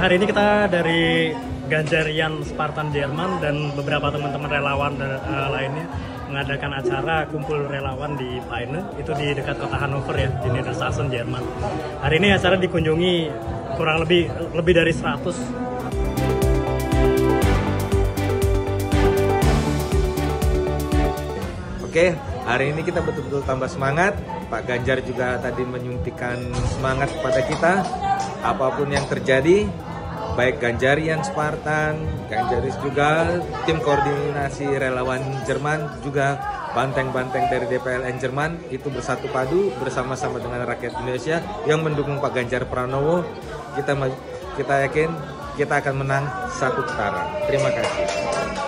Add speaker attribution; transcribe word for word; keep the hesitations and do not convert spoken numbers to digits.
Speaker 1: hari ini kita dari Ganjarian Spartan Jerman dan beberapa teman-teman relawan dan, uh, lainnya mengadakan acara kumpul relawan di Peine, itu di dekat kota Hannover ya, di Niedersachsen, Jerman. Hari ini acara dikunjungi kurang lebih lebih dari seratus.
Speaker 2: Oke, hari ini kita betul-betul tambah semangat. Pak Ganjar juga tadi menyuntikkan semangat kepada kita. Apapun yang terjadi, baik Ganjarian Spartan, Ganjaris juga, tim koordinasi relawan Jerman, juga banteng-banteng dari D P L N Jerman, itu bersatu padu bersama-sama dengan rakyat Indonesia yang mendukung Pak Ganjar Pranowo. Kita kita yakin kita akan menang satu putaran. Terima kasih.